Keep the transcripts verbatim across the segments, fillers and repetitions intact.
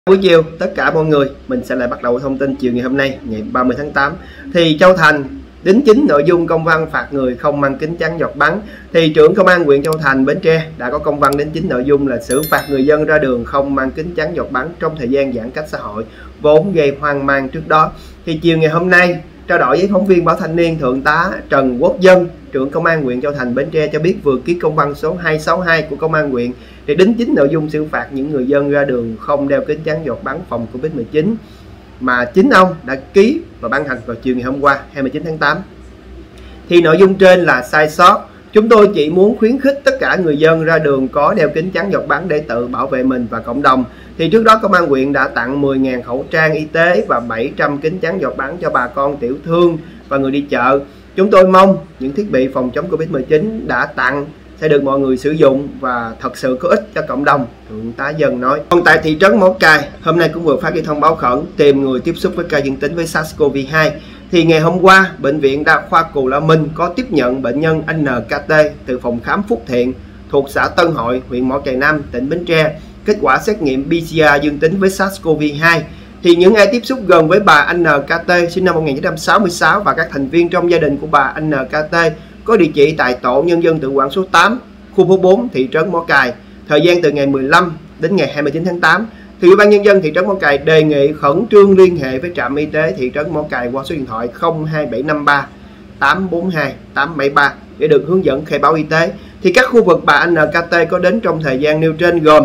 Buổi chiều tất cả mọi người, mình sẽ lại bắt đầu thông tin chiều ngày hôm nay ngày ba mươi tháng tám. Thì Châu Thành đính chính nội dung công văn phạt người không mang kính chắn giọt bắn. Thì trưởng công an huyện Châu Thành, Bến Tre đã có công văn đính chính nội dung là xử phạt người dân ra đường không mang kính chắn giọt bắn trong thời gian giãn cách xã hội, vốn gây hoang mang trước đó. Thì chiều ngày hôm nay, trao đổi với phóng viên báo Thanh Niên, Thượng tá Trần Quốc Dân, trưởng công an huyện Châu Thành, Bến Tre cho biết vừa ký công văn số hai sáu hai của công an huyện để đính chính nội dung xử phạt những người dân ra đường không đeo kính chắn giọt bắn phòng Covid mười chín mà chính ông đã ký và ban hành vào chiều ngày hôm qua hai mươi chín tháng tám. Thì nội dung trên là sai sót. Chúng tôi chỉ muốn khuyến khích tất cả người dân ra đường có đeo kính chắn giọt bắn để tự bảo vệ mình và cộng đồng. Thì trước đó công an huyện đã tặng mười nghìn khẩu trang y tế và bảy trăm kính chắn giọt bắn cho bà con tiểu thương và người đi chợ. Chúng tôi mong những thiết bị phòng chống Covid mười chín đã tặng sẽ được mọi người sử dụng và thật sự có ích cho cộng đồng, Thượng tá Dân nói. Còn tại thị trấn Mỏ Cày, hôm nay cũng vừa phát đi thông báo khẩn tìm người tiếp xúc với ca dương tính với SARS-xê o vê hai. Thì ngày hôm qua, Bệnh viện Đa khoa Cù Lao Minh có tiếp nhận bệnh nhân en ca tê từ phòng khám Phúc Thiện thuộc xã Tân Hội, huyện Mỏ Cày Nam, tỉnh Bến Tre. Kết quả xét nghiệm pê xê rờ dương tính với SARS-xê o vê hai. Thì những ai tiếp xúc gần với bà en ca tê sinh năm một nghìn chín trăm sáu mươi sáu và các thành viên trong gia đình của bà en ca tê có địa chỉ tại tổ nhân dân tự quản số tám, khu phố bốn, thị trấn Mỏ Cày, thời gian từ ngày mười lăm đến ngày hai mươi chín tháng tám. Thì Ủy ban nhân dân thị trấn Mỏ Cày đề nghị khẩn trương liên hệ với trạm y tế thị trấn Mỏ Cày qua số điện thoại không hai bảy năm ba tám bốn hai tám bảy ba để được hướng dẫn khai báo y tế. Thì các khu vực bà en ca tê có đến trong thời gian nêu trên gồm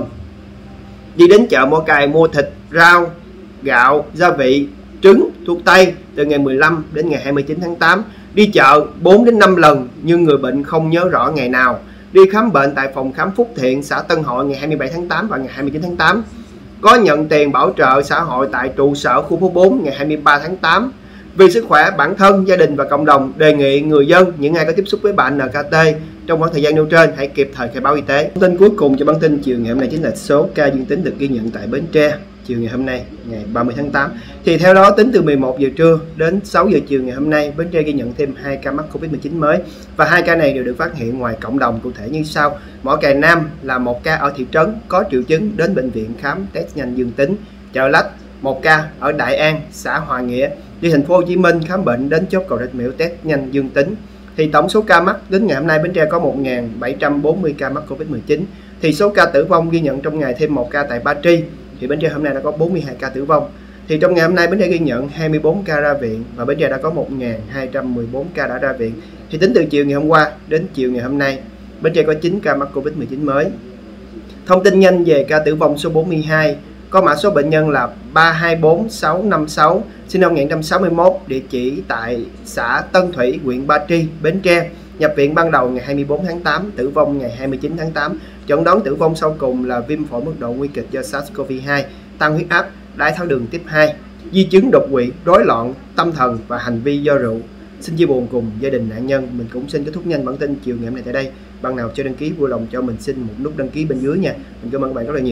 đi đến chợ Mỏ Cày mua thịt, rau, gạo, gia vị, trứng, thuốc tây từ ngày mười lăm đến ngày hai mươi chín tháng tám, đi chợ bốn đến năm lần nhưng người bệnh không nhớ rõ ngày nào, đi khám bệnh tại phòng khám Phúc Thiện, xã Tân Hội ngày hai mươi bảy tháng tám và ngày hai mươi chín tháng tám, có nhận tiền bảo trợ xã hội tại trụ sở khu phố bốn ngày hai mươi ba tháng tám. Vì sức khỏe bản thân, gia đình và cộng đồng, đề nghị người dân, những ai có tiếp xúc với bà en ca tê trong khoảng thời gian nêu trên hãy kịp thời khai báo y tế. Thông tin cuối cùng cho bản tin chiều ngày hôm nay chính là số ca dương tính được ghi nhận tại Bến Tre chiều ngày hôm nay ngày ba mươi tháng tám. Thì theo đó, tính từ mười một giờ trưa đến sáu giờ chiều ngày hôm nay, Bến Tre ghi nhận thêm hai ca mắc Covid mười chín mới và hai ca này đều được phát hiện ngoài cộng đồng, cụ thể như sau. Mỏ Cày Nam là một ca ở thị trấn có triệu chứng đến bệnh viện khám test nhanh dương tính. Chợ Lách một ca ở Đại An, xã Hòa Nghĩa, đi thành phố Hồ Chí Minh khám bệnh đến chốt cầu Rạch Miễu test nhanh dương tính. Thì tổng số ca mắc đến ngày hôm nay Bến Tre có một nghìn bảy trăm bốn mươi ca mắc Covid mười chín. Thì số ca tử vong ghi nhận trong ngày thêm một ca tại Ba Tri. Thì Bến Tre hôm nay đã có bốn mươi hai ca tử vong. Thì trong ngày hôm nay Bến Tre ghi nhận hai mươi bốn ca ra viện và Bến Tre đã có một nghìn hai trăm mười bốn ca đã ra viện. Thì tính từ chiều ngày hôm qua đến chiều ngày hôm nay, Bến Tre có chín ca mắc Covid mười chín mới. Thông tin nhanh về ca tử vong số bốn mươi hai, có mã số bệnh nhân là ba hai bốn sáu năm sáu, sinh năm một nghìn chín trăm sáu mươi mốt, địa chỉ tại xã Tân Thủy, huyện Ba Tri, Bến Tre. Nhập viện ban đầu ngày hai mươi bốn tháng tám, tử vong ngày hai mươi chín tháng tám. Chẩn đoán tử vong sau cùng là viêm phổi mức độ nguy kịch do SARS-xê o vê hai, tăng huyết áp, đái tháo đường tiếp hai, di chứng đột quỵ, rối loạn tâm thần và hành vi do rượu. Xin chia buồn cùng gia đình nạn nhân. Mình cũng xin kết thúc nhanh bản tin chiều ngày hôm nay tại đây. Bạn nào chưa đăng ký vui lòng cho mình xin một nút đăng ký bên dưới nha. Mình cảm ơn các bạn rất là nhiều.